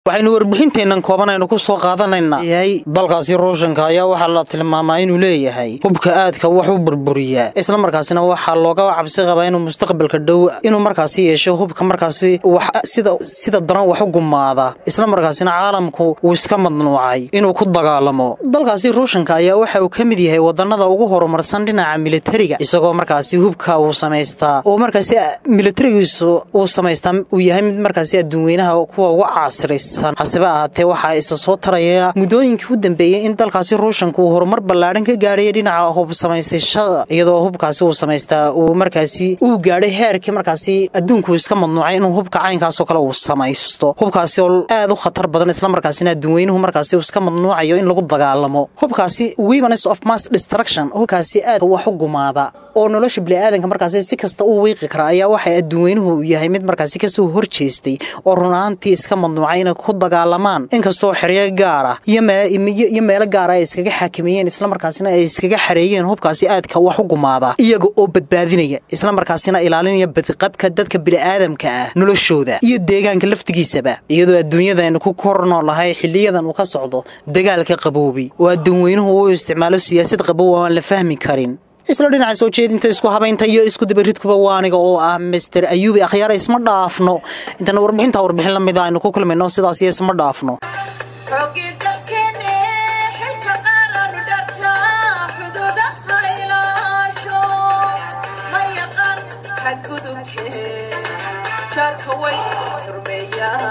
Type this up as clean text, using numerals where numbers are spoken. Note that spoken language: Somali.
waxaynu warbixinteenan koobanaynu ku soo qaadanayna yahay dalkaasi Ruushka ayaa waxa la tilmaamay inuu leeyahay hubka aadka wax u burburiya isla markaasina waxa looga cabsi qabaa inuu mustaqbalka dhow inuu markaasi yeesho hubka markaasi wax sida daran wax u gumaada isla markaasina caalamku uu iska madnuucay inuu ku dagaalamo dalkaasi Ruushka ayaa waxa uu kamid yahay wadanada ugu horumarsan dhinaca militariga isagoo markaasi hubka uu sameystaa oo markaasi militarigiisu uu sameystaa uu yahay mid markaasi adduunweynaha kuwa ugu casrisan حسب أهته وحى إسسوت رأيه مدوين كودن بيه إن دالكاسي روشن كو هرمر بلادن كجاري دينا هو بسمايست الشغ يدو هو بكاسي وسمايستا ومركاسي وجاري هير كمركاسي الدون كويس كم النوعين وهو بكعين كاسو كلا وسمايستو هو بكاسي هذا خطر بدن إسلام مركاسينا الدوين هو مركاسي وسكم النوع يو إن لقط دجالمو هو بكاسي weapons of mass destruction هو كاسي هو حق ماذا oo nolosha bini'aadanka markaas si kasta uu wiiqi kara ayaa waxa adduunyuhu yahay mid markaas ka soo horjeestay oo runaantii iska madnuucayna ku dagaalamaan inkastoo xiriir gaar ah iyo meel gaar ah iskaga xakameeyeen isla markaasina ay iskaga xareeyeen hubkaasi aadka wax u gumaada iyaga oo badbaadinaya isla markaasina ilaalinaya badqabka dadka bini'aadamka ah noloshooda iyo deegaanka laftigiisaba iyadoo adduunyada ku korno lahay xiliyadan uu ka socdo dagaalka qaboobi oo adduunyuhu uu isticmaalo siyaasad qaboob oo aan la fahmi karin isla dhinaca soo jeedinta isku habaynta iyo isku dabaridkuba waaniga oo ah Mr. Ayubi akhyaar isma dhaafno inta warbixin la mid ah aynu ku kulmayno sidaas isma dhaafno شارك وين تربية